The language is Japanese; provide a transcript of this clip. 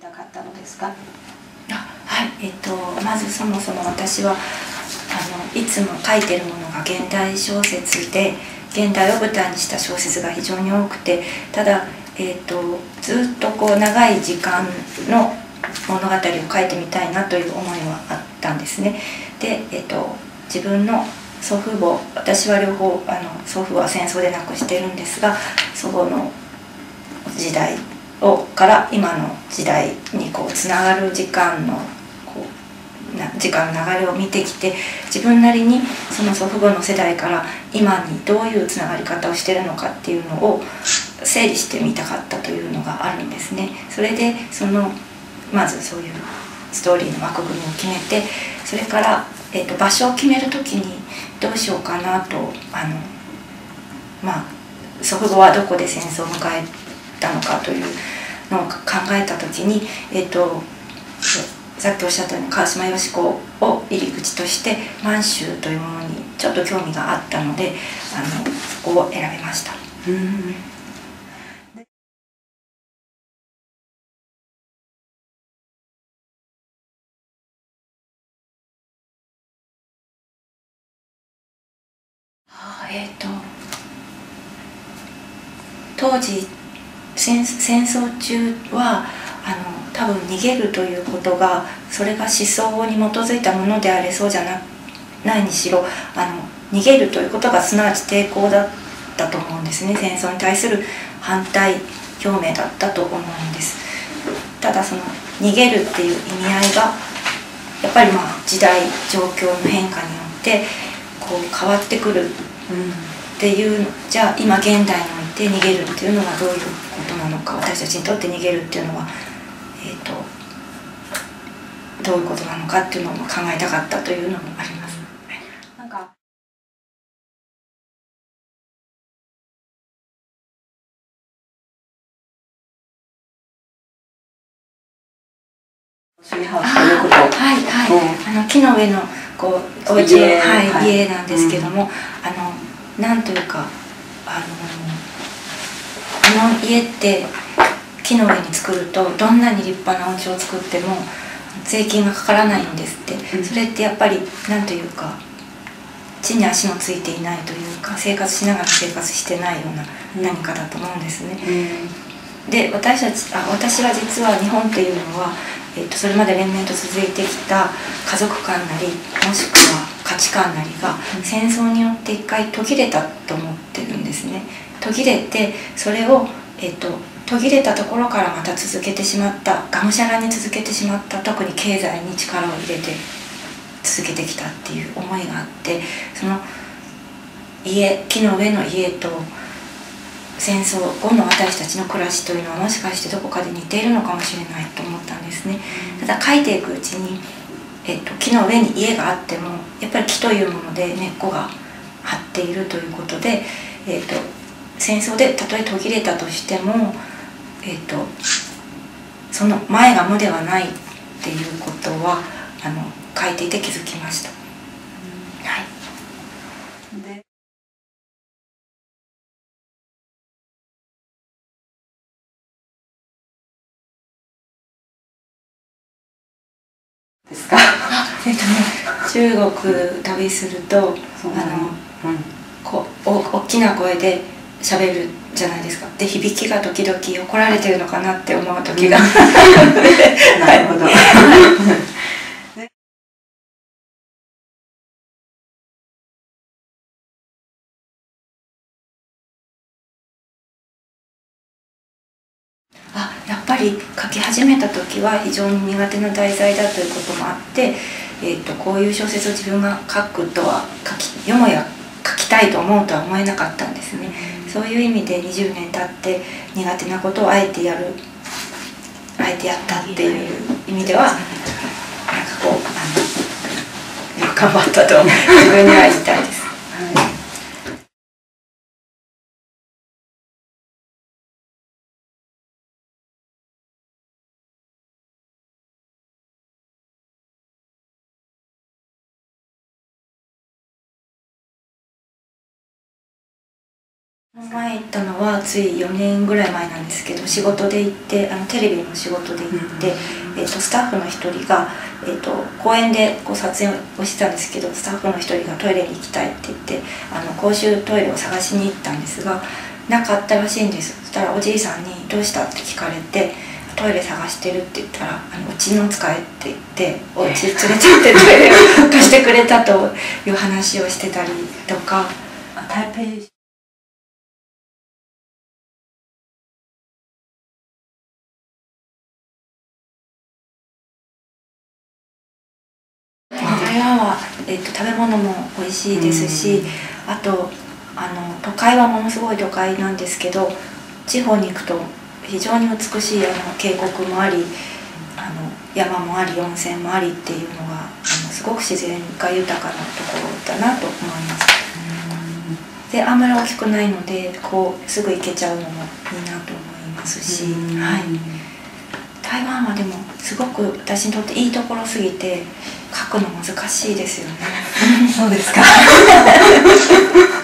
たかったのですか？ はい、まずそもそも私はいつも書いてるものが現代小説で、現代を舞台にした小説が非常に多くて、ただ、ずっとこう長い時間の物語を書いてみたいなという思いはあったんですね。で、自分の祖父母、私は両方祖父は戦争で亡くしてるんですが、祖母の時代から今の時代にこうつながる時間の時間の流れを見てきて、自分なりにその祖父母の世代から今にどういうつながり方をしてるのかっていうのを整理してみたかったというのがあるんですね。それでまずそういうストーリーの枠組みを決めて、それから、場所を決める時にどうしようかなと祖父母はどこで戦争を迎えたのかというのを考えた時に、さっきおっしゃったように川島よし子を入り口として満州というものにちょっと興味があったのでそこを選びました。当時戦争中は多分逃げるということが、それが思想に基づいたものであれそうじゃないにしろ逃げるということがすなわち抵抗だったと思うんですね。戦争に対する反対表明だったと思うんです。ただその逃げるっていう意味合いがやっぱり時代状況の変化によってこう変わってくるっていう、じゃあ今現代において逃げるっていうのはどういうことなのか、私たちにとって逃げるっていうのは、どういうことなのかっていうのを考えたかったというのもあります。なんかツリーハウスということ。 木の上のこうお家、家なんですけども、なんというか家って木の上に作るとどんなに立派なお家を作っても税金がかからないんですって。それってやっぱりなんというか地に足のついていないというか、生活しながら生活してないような何かだと思うんですね。で私は実は日本っていうのは、それまで連綿と続いてきた家族観なりもしくは価値観なりが戦争によって一回途切れたと思ってるんですね。途切れてそれを、途切れたところからまた続けてしまった、がむしゃらに続けてしまった、特に経済に力を入れて続けてきたっていう思いがあって、その木の上の家と戦争後の私たちの暮らしというのはもしかしてどこかで似ているのかもしれないと思ったんですね。ただ書いていくうちに、木の上に家があってもやっぱり木というもので根っこが張っているということで、戦争でたとえ途切れたとしても、その前が無ではないっていうことは書いていて気づきました。 ですか？ 中国旅すると大きな声で喋るじゃないですか。で響きが時々怒られてるのかなって思う時が、 なるほど。 やっぱり書き始めた時は非常に苦手な題材だということもあって、こういう小説を自分が書くとはよもや書きたいと思うとは思えなかったんですね。そういう意味で20年経って苦手なことをあえてやったっていう意味ではなんかこうよく頑張ったと自分には言いたいです。 前行ったのはつい4年ぐらい前なんですけど、仕事で行って、テレビの仕事で行って、スタッフの一人が、公園でこう撮影をしてたんですけど、スタッフの一人がトイレに行きたいって言って公衆トイレを探しに行ったんですが、なかったらしいんです。そしたらおじいさんに「どうした?」って聞かれて「トイレ探してる」って言ったら「うちの使え」って言ってお家連れて行ってトイレを貸してくれたという話をしてたりとか。 台北台湾は、食べ物も美味しいですし、あと都会はものすごい都会なんですけど、地方に行くと非常に美しい渓谷もあり山もあり温泉もありっていうのがすごく自然が豊かなところだなと思います。であんまり大きくないのでこうすぐ行けちゃうのもいいなと思いますし、はい、台湾はでもすごく私にとっていいところすぎて書くの難しいですよね。 そうですか。